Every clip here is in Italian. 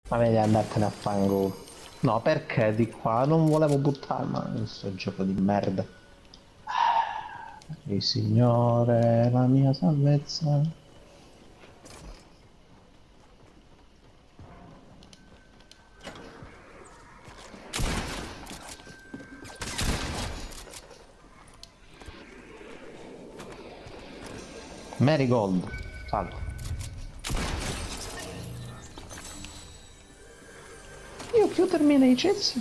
Ma vedi andartene a fango. No, perché di qua? Non volevo buttarmi in questo gioco di merda. Il Signore è la mia salvezza. Marigold. Salvo. Io più termina i cessi.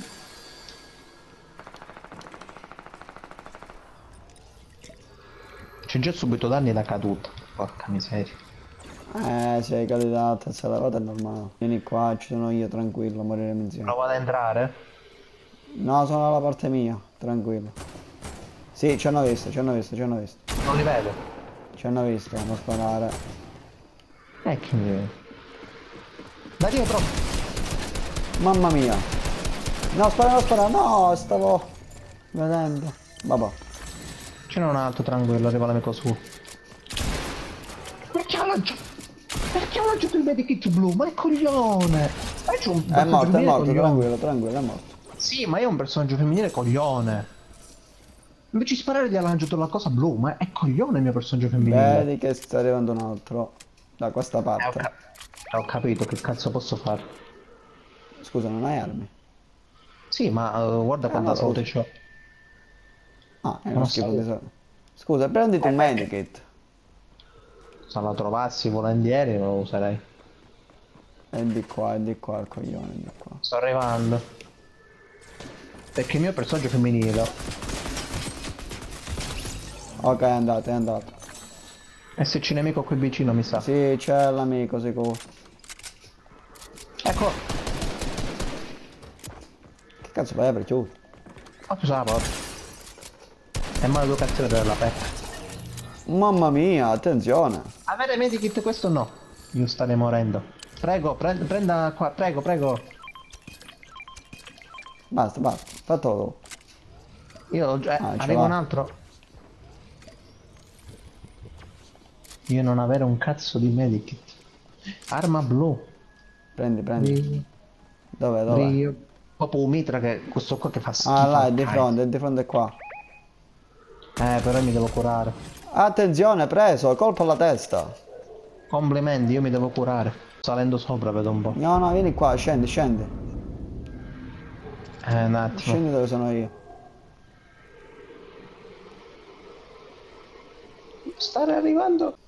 C'è già subito danni da caduta. Porca miseria. Sei caduta a terza levata è normale. Vieni qua, ci sono io, tranquillo, moriremo insieme. Provo ad entrare. No, sono dalla parte mia, tranquillo. Sì, ci hanno visto, ci hanno visto, ci hanno visto. Non li vedo. Ci hanno visto, non sparare. Che mi vede. Da dietro. Mamma mia. No, spara, no, spara, no, stavo vedendo. Vabbè. Ce n'è un altro, tranquillo, arriva l'amico su. Perché ha lanciato? Perché ha lanciato il medikit blu? Ma è coglione! Ma c'è un personaggio È femminile morto, coglione. tranquillo, tranquillo, è morto. Sì, ma io ho un personaggio femminile coglione. Invece di sparare gli ha lanciato la cosa blu, ma è coglione il mio personaggio femminile. Vedi che sta arrivando un altro. Da questa Ho, parte. ho capito, che cazzo posso fare? Scusa, non hai armi? Sì, ma guarda quanta Allora salute usa. c'ho. Ah, è Non uno ho schifo di salute. soldi. Scusa, prenditi un Perché? medikit. Se la trovassi volentieri lo userei. È di qua il coglione, è di qua. Sto arrivando. Perché il mio personaggio femminile. Ok, è andato, è andato. E se c'è nemico qui vicino, mi sa. Sì, c'è l'amico sicuro. Ecco, Che cazzo fai per chiudere? ho chiuso la porta. È maleducazione della pecca. Mamma mia, attenzione. Avere medikit questo no. Io starei morendo. Prego, prenda qua, prego, prego. Basta, basta, fatelo. Io, Ah, ce arriva un l'ha. altro. Io non avere un cazzo di medikit. Arma blu. Prendi, prendi. Brio, Dov'è, dov'è? brio. Proprio un mitra che questo qua che fa Ah, schifo là, al Kaiser. è di fronte qua. Però mi devo curare. Attenzione, preso, colpo alla testa. Complimenti, io mi devo curare. Salendo sopra vedo un po'. No, no, vieni qua, scendi, scendi. Un attimo. Scendi dove sono io. Stare arrivando.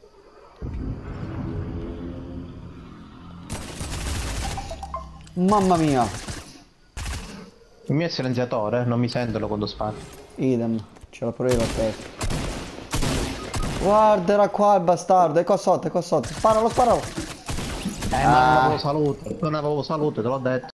Mamma mia. Il mio è silenziatore, non mi sentono quando sparo. Idem, ce l'ho pure io la testa. Guarda, era qua il bastardo, è qua sotto, è qua sotto. Sparalo, sparalo. Ma non Ah. avevo salute, non avevo salute, te l'ho detto.